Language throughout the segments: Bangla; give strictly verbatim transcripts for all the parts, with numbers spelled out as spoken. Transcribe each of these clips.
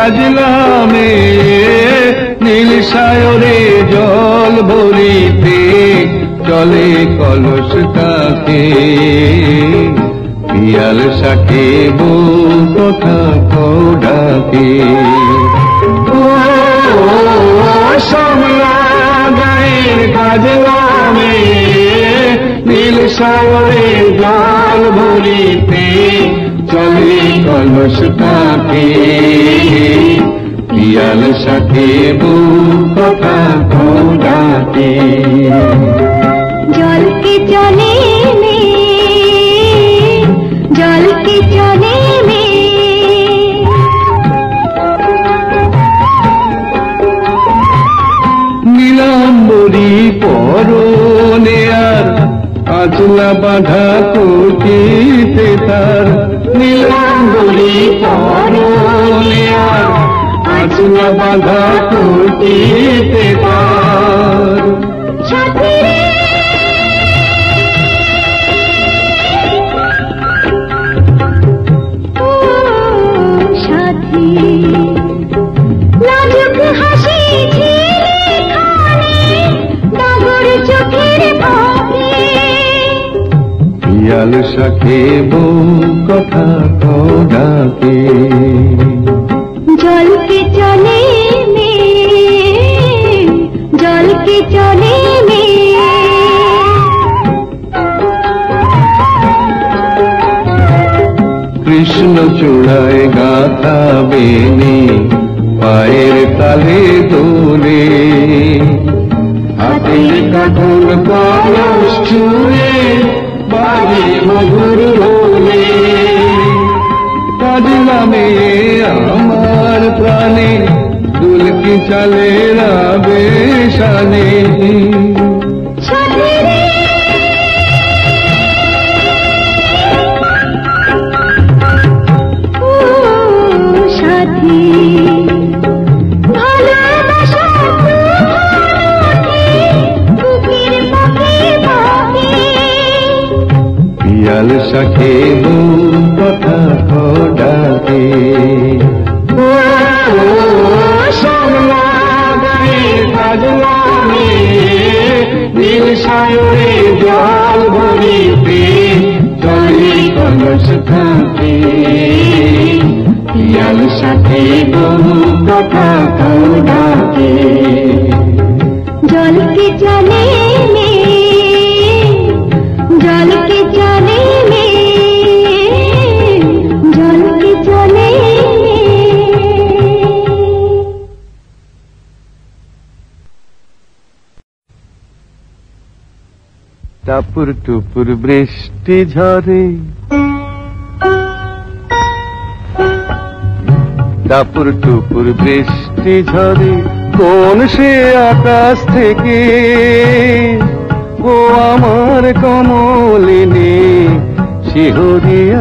কাজলামে নীল সায়রে জল ভরিতে চলে কলস কাকে পিয়াল শাকে বউ কথা কও ডাকে সমলা গায়ের কাজলামে নীল সায়রে জল ভরিতে চলে কলস কাকে পিয়াল শাকে বউ কথা কও ডাকে জল কে চলে মে জল কে চলে মে নীলাম্বরী পরনে আর আঁচলা বাঁধা কুটিতে তার নীলাম্বরী পরনে আর আঁচলা বাঁধা কুটিতে তার সাথী লাজুক হাসি পিয়াল শাকে বউ কথা কও ডাকে জল কে চলে মে জল কে চলে মে কৃষ্ণ চূড়ায় গাথা বেনি পায়ের তালে দোলে হাতের কাঠন কলস ছুঁয়ে বাজে মধুর রোলে কাজলামে আমার প্রাণে দুলকি চালে রাবে শানে সাথী পিয়াল শাকে বউ কথা কও ডাকে সমলা গায়ের কাজলামে নীল সায়রে জল ভরিতে চলে কলস কাকে পিয়াল শাকে বউ কথা কও ডাকে জল কে চলে মে জল কে চলে মে জল কে চলে টাপুর টুপুর বৃষ্টি ঝরে টাপুর টুপুর বৃষ্টি ঝরে কোন সে আকাশ থেকে ও আমার কমলিনী শিহরিয়া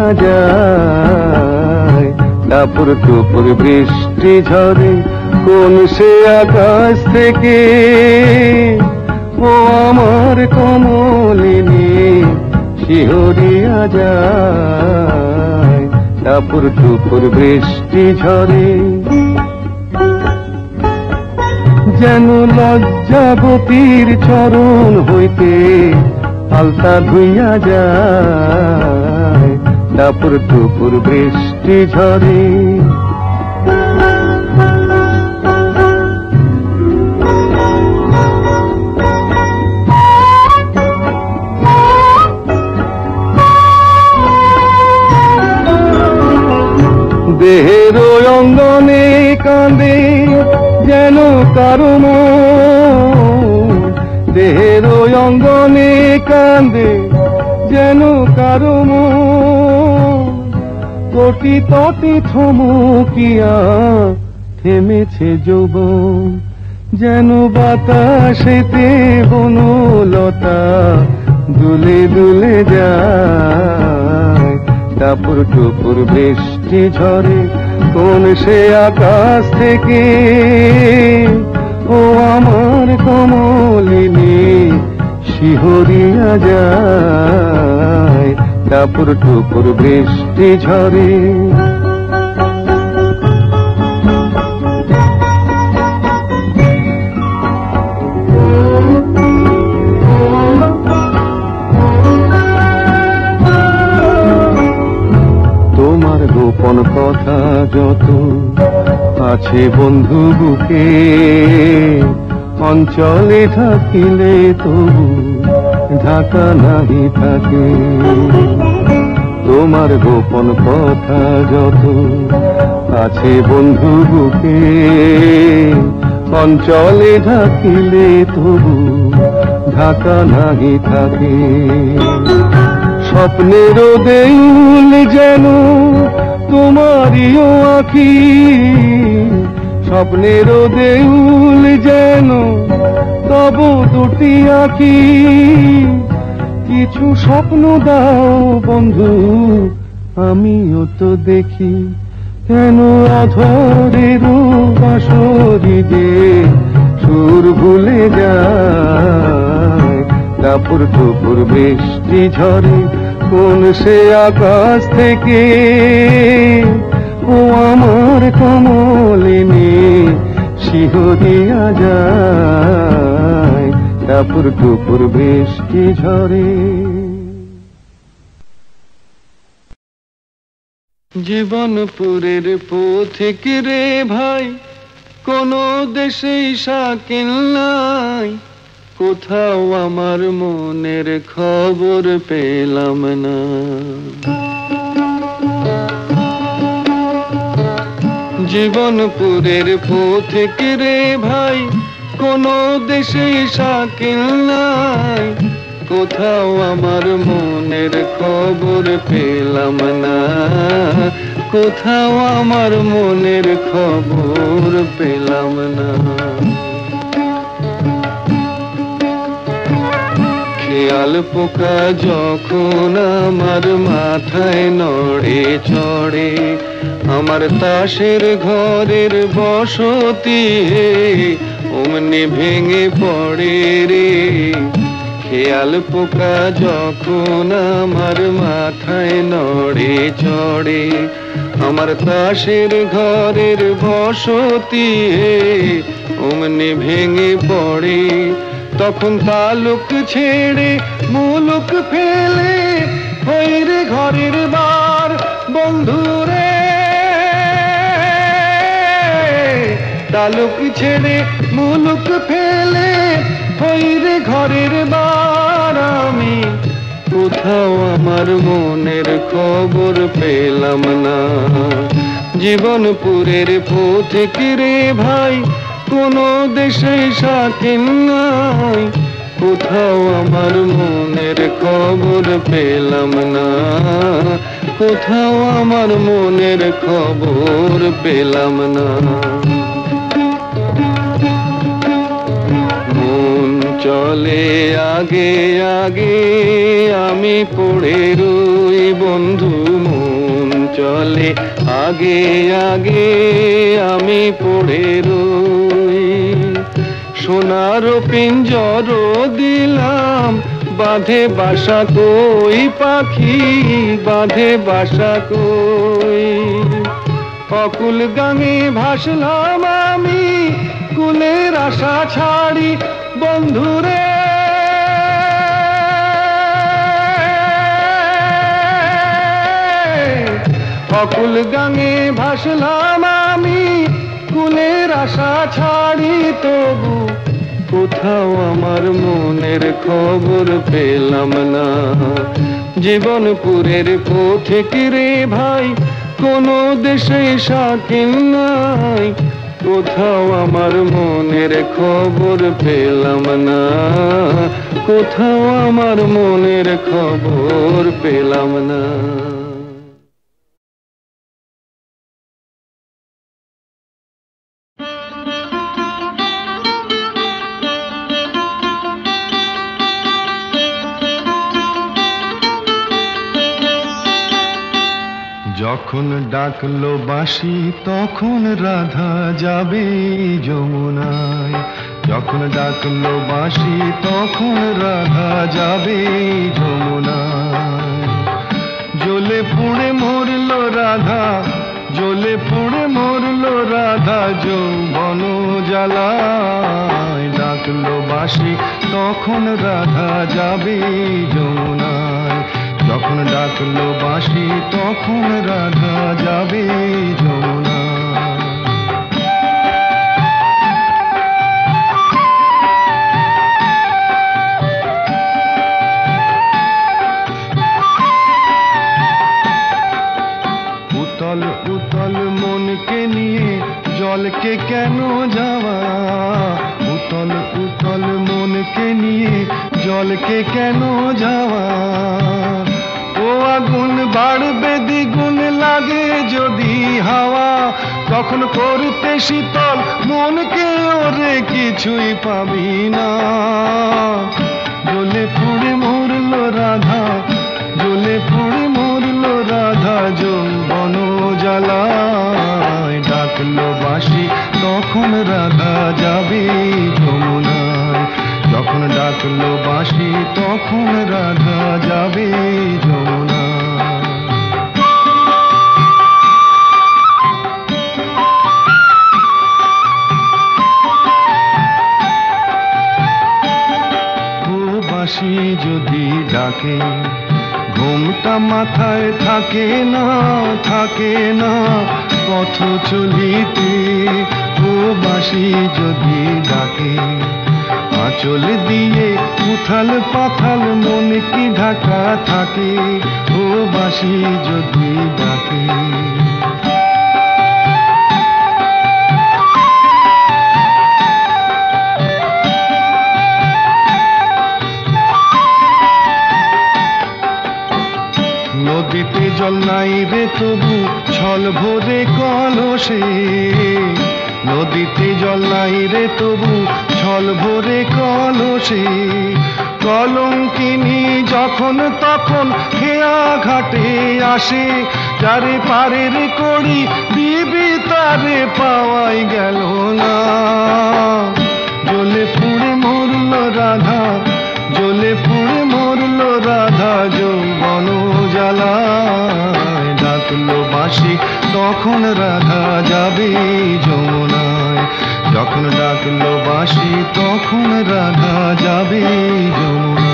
যায় টাপুর টুপুর বৃষ্টি ঝরে কোন সে আকাশ থেকে ও আমার কমলিনী শিহরিয়া যায় টাপুর টুপুর বৃষ্টি ঝরে যেন লজ্জাবতীর চরণ হইতে আলতা ধুইয়া যায় টাপুর টুপুর বৃষ্টি ঝরে দেহের অঙ্গনে কাঁদে যেন কারো মন দেহের অঙ্গনে কাঁদে যেন কারো মন কোটি তটি থমকিয়া থেমেছে যৌবন যেন বাতাসেতে বনলতা দুলে দুলে যায় টাপুর টুপুর বৃষ্টি ঝরে কোন সে আকাশ থেকে ও আমার কমলিনী শিহরিয়া যায় টাপুর টুপুর বৃষ্টি ঝরে যত আছে বন্ধু বুকে, অঞ্চলে থাকিলে তবু ঢাকা নাহি থাকে। তোমার গোপন কথা যত আছে বন্ধু বুকে, অঞ্চলে ঢাকিলে তবু ঢাকা নাহি থাকে। স্বপ্নের দেউল যেন তোমারিও আঁখি, স্বপ্নের দেউল যেন তব দুটি আঁখি। কিছু স্বপ্ন দাও বন্ধু, আমিও তো দেখি, কেন অধরের বাঁশরি যে সুর ভুলে যায়। টাপুর টুপুর বৃষ্টি ঝরে কোন সে আকাশ থেকে, ও আমার কমলিনী শিহরিয়া যায়। টাপুর টুপুর বৃষ্টি ঝরে। জীবনপুরের পথিক রে ভাই, কোন দেশে শাকিল নাই, কোথাও আমার মনের খবর পেলাম না। জীবনপুরের পথিক রে ভাই, কোন দেশে শাকিল নাই, কোথাও আমার মনের খবর পেলাম না, কোথাও আমার মনের খবর পেলাম না। খেয়াল পোকা যখন আমার মাথায় নড়ে চড়ে, আমার তাসের ঘরের বসতি অমনি ভেঙে পড়ে রে। খেয়াল পোকা যখন আমার মাথায় নড়ে চড়ে, আমার তাসের ঘরের বসতি অমনি ভেঙে পড়ে। তখন তালুক ছেড়ে মুলুক ফেলে হই রে ঘরের বার বন্ধুরে। তালুক ছেড়ে মুলুক ফেলে হই রে ঘরের বার আমি, কোথাও আমার মনের খবর পেলাম না। জীবনপুরের পথিক রে ভাই, কোন দেশে শাকিল নাই, কোথাও আমার মনের খবর পেলাম না, কোথাও আমার মনের খবর পেলাম না। মন চলে আগে আগে আমি পড়ে রই বন্ধু, মন চলে আগে আগে আমি পড়ে রই। সোনার পিঞ্জর দিলাম বাঁধে বাসা কই পাখি, বাঁধে বাসা কই। অকুল গাঙে ভাসলাম আমি কুলের আশা ছাড়ি বন্ধুরে। অকুল গাঙে ভাসলাম আমি কুলের আশা ছাড়ি, তবু কোথাও আমার মনের খবর পেলাম না। জীবনপুরের পথিক রে ভাই, কোন দেশে শাকিল নাই, কোথাও আমার মনের খবর পেলাম না, কোথাও আমার মনের খবর পেলাম না। যখন ডাকলো বাঁশি তখন রাধা যাবে যমুনায়, যখন ডাকলো বাঁশি তখন রাধা যাবে যমুনায়। জ্বলে পুড়ে মরলো রাধা, জ্বলে পুড়ে মরলো রাধা যৌবন জ্বালায়। ডাকলো বাঁশি তখন রাধা যাবে যমুনায়, যখন ডাকলো বাঁশি তখন রাধা যাবে যমুনা। উতল উতল মনকে নিয়ে জলকে কেন যাওয়া, উতল উতল মনকে নিয়ে জলকে কেন যাওয়া। ও আগুন বাড়বে দ্বিগুণ লাগে যদি হাওয়া, তখন করতে শীতল মনকে ওরে কিছুই পাবি না। জ্বলে পুড়ে মরলো রাধা, জ্বলে পুড়ে মরলো রাধা যৌবন জ্বালায়। ডাকলো বাঁশি তখন রাধা যাবে যমুনায়, যখন ডাকলো বাঁশি তখন রাধা যাবে যমুনা। ও বাঁশি যদি ডাকে ঘুমটা মাথায় থাকে না, থাকে না পথ চলিতে। ও বাঁশি যদি ডাকে আঁচল দিয়ে উথাল পাথাল মন কি ঢাকা থাকে। ও বাঁশি যদি ডাকে নদীতে জল নাই রে তবু ছল ভরে কলসে, নদীতে জল নাই রে তবু ছল ভরে কলসে। কলঙ্কিনী যখন তখন খেয়া ঘাটে আসে, যারে পারের করি দিবি তারে পাওয়াই গেল না। জ্বলে পুড়ে মরল রাধা, জ্বলে পুড়ে মরল রাধা যৌবন জ্বালায়। ডাকলো বাঁশি তখন রাধা যাবে যমুনায়, যখন ডাকলো বাঁশি তখন রাধা যাবে যমুনায়।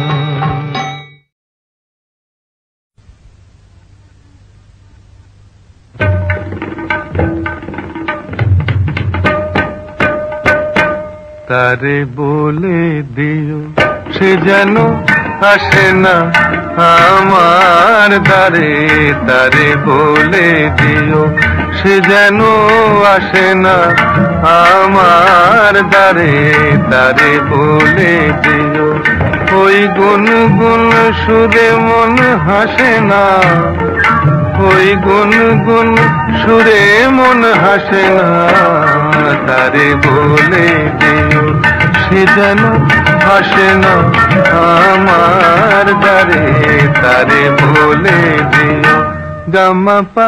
তারে বলে দিও সে যেন আসে না আমার দ্বারে, তারে বলে দিও সে যেন আসে না আমার দ্বারে, তারে বলে দিও। ওই গুন গুন সুরে মন হাসে না, ওই গুন গুন সুরে মন হাসে না, তারে বলে দিও সে যেন আসে না আমার দ্বারে, তারে বলে দিও। গামাপা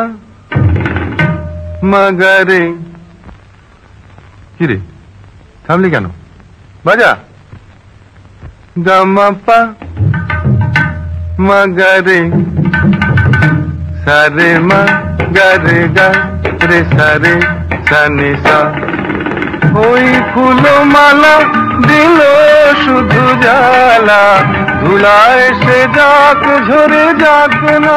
মাগারে। কিরে থামলি কেন? বাজা। গামাপা মাগারে সারে মা গারে গা রে সারে সানে সা। ওই ফুলো মালা দিল শুধু জ্বালা, ধুলায় সে যাক ঝরে যাক না।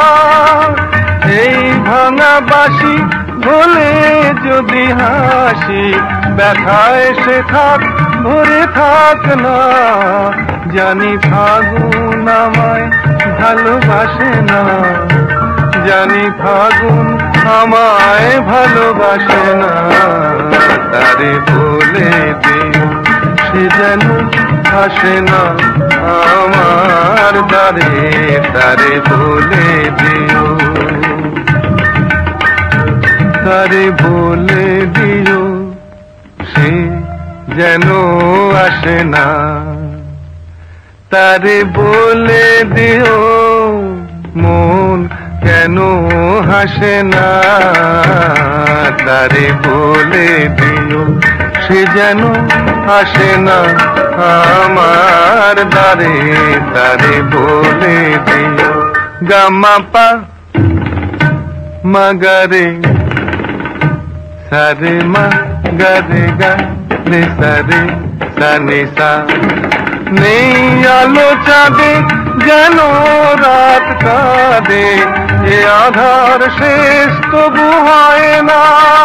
এই ভাঙা বাঁশি ভোলে যদি হাসি, ব্যথায় সে থাক ভরে থাক না। জানি ফাগুন আমায় ভালোবাসে না, জানি ফাগুন আমায় ভালোবাসে না, তারে বলে দিও সে যেন আসে না আমার দ্বারে, তারে বলে দিও, তারে বলে দিও সে যেন আসে না, তারে বলে দিও মন কেন হাসে না, তারে বলে দিও সে যেন আসে না আমার দ্বারে, তারে বলে দিও। গামাপা মাগারে সারে মা গারে গা রে সারে সানে সা। নেই আলো চাঁদে যেন রাত কাঁদে এ আধার শেষ তবু হয় না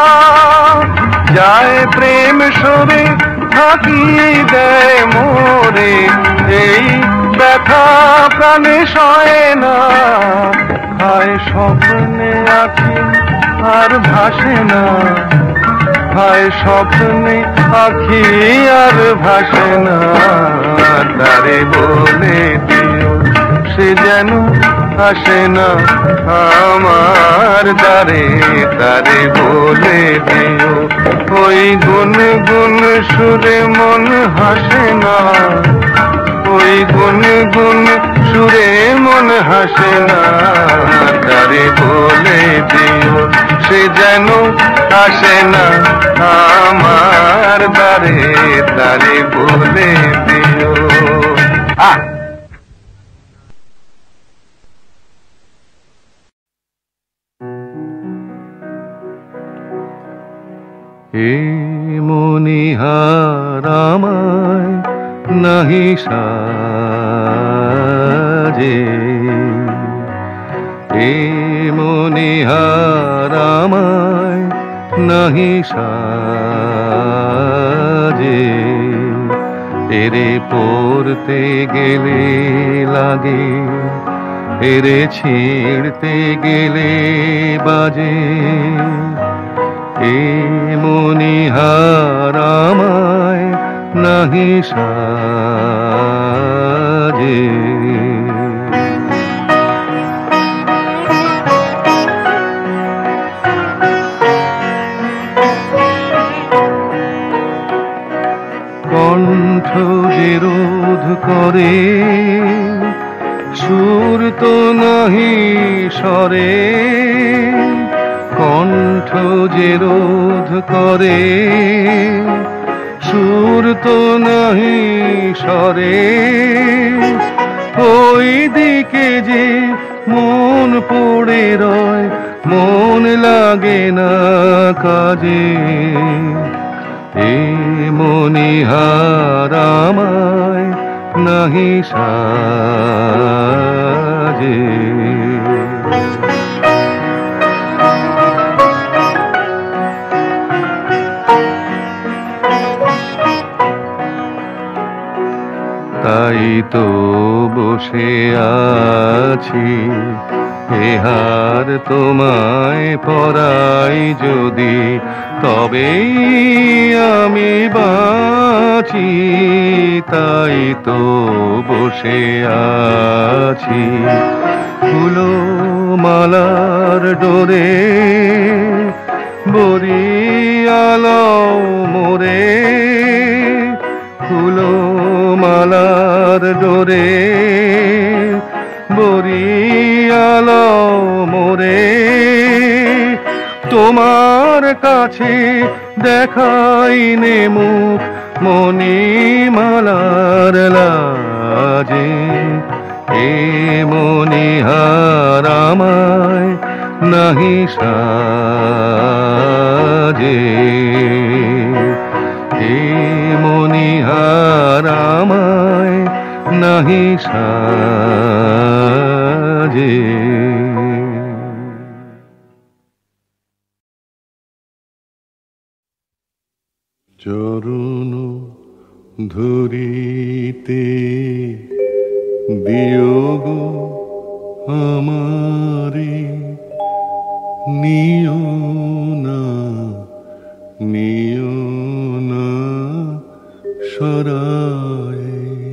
যায় প্রেম সরে থাকি দেয় মোরে এই ব্যথা প্রাণে সয় না হায় স্বপ্নে আঁখি আর ভাসে না হায় স্বপ্নে আঁখি আর ভাসে না তারে বলে দিও সে যেন আসে না আমার দ্বারে তারে বলে দিও ওই গুন গুন সুরে মন হাসে না ওই গুন গুন সুরে মন হাসে না তারে বলে দিও সে যেন আসে না আমার দ্বারে তারে বলে দিও আহ এ মনিহার আমায় নাহি সাজে এ মনিহার আমায় নাহি সাজে এরে পড়তে গেলে লাগে এরে ছিঁড়তে গেলে বাজে এ মনিহার আমায় নাহি সাজে কণ্ঠ যে রোধ করে সুর তো নাহি সরে কণ্ঠ যে রোধ করে সুর তো নাহি সরে ওই দিকে যে মন পড়ে রয় মন লাগে না কাজে এ মনিহার আমায় নাহি সাজে তাই তো বসে আছি এহার তোমায় পরাই যদি তবেই আমি বাঁচি তাই তো বসে আছি ফুলো মালার ডোরে বরিয়ালাও মোরে ফুলো মালার ডোরে বরিয়ালাও মোরে তোমার কাছে দেখাই নে মুখ মণিমালার লাজে এ মনিহার আমায় নাহি সাজে এ মনিহার আমায় নাহি সাজে চরণ ধরিতে বিয়োগ আমারে নিও না নিও না সরায়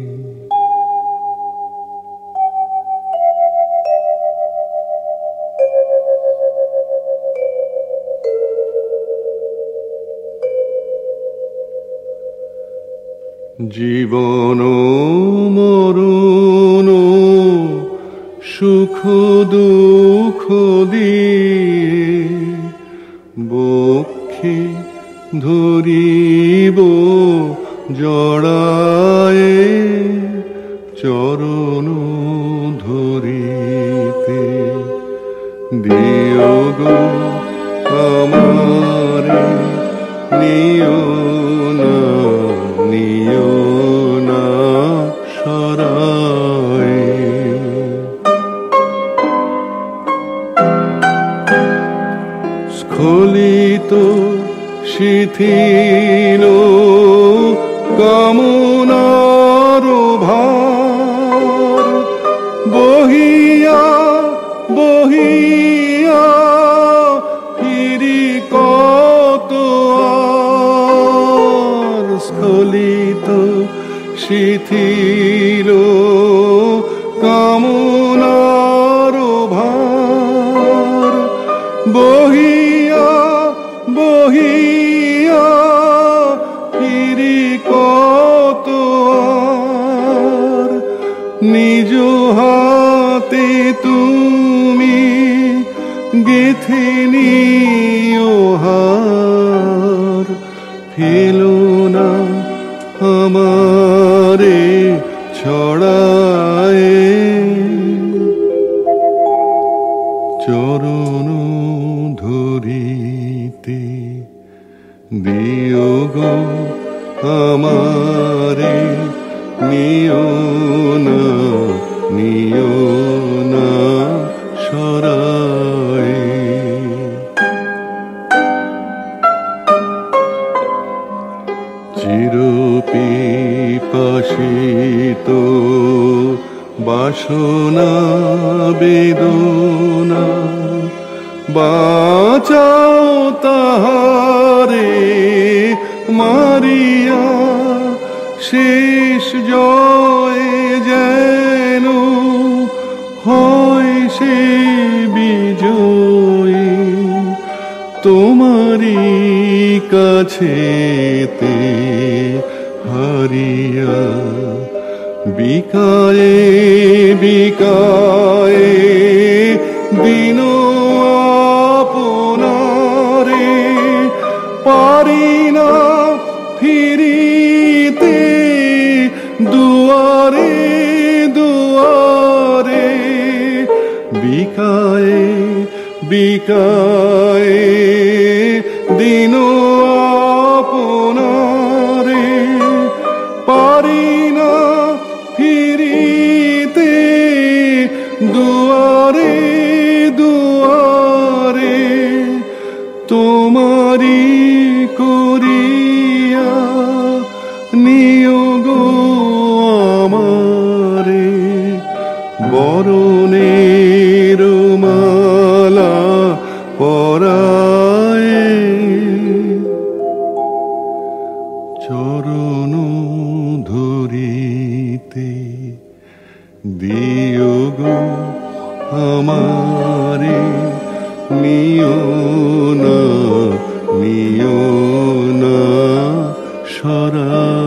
জীবন মরণ সুখ দুঃখ দিয়ে বক্ষে ধরিব জড়ায়ে চরণ ধরিতে দিও গো আমারে নিও না নিও না সরায় স্খলিত শিথিল কামনার ভার বহিয়া বহিয়া ফিরি কত আর স্খলিত শিথিল কামনার ভার বহিয়া বহিয়া ফিরি কত আর নিজ হাতে তুমি গেথে নিও হার ফেলো না আমারে ছড়ায় চরণ ধরিতে দিও গো আমারে নিও না নিও না সরায় চিরপিপাসিত বাসনা বেদনা বাঁচাও তাহারে মারিয়া শেষ জয় যেন হয় সে বিজয়ী তোমারি কাছেতে হারিয়া বিকায়ে বিকায়ে দিন আপনারে পারি না ফিরিতে দুয়ারে দুয়ারে বিকায়ে বিকায়ে দিন আপনারে পারি না ফিরিতে দুয়ারে দুয়ারে তোমারি করিয়া নিয়োগ আমারে বরণের মালা পরায়ে চরণ ধরিতে দিও গো আমারে নিও না নিও না সরা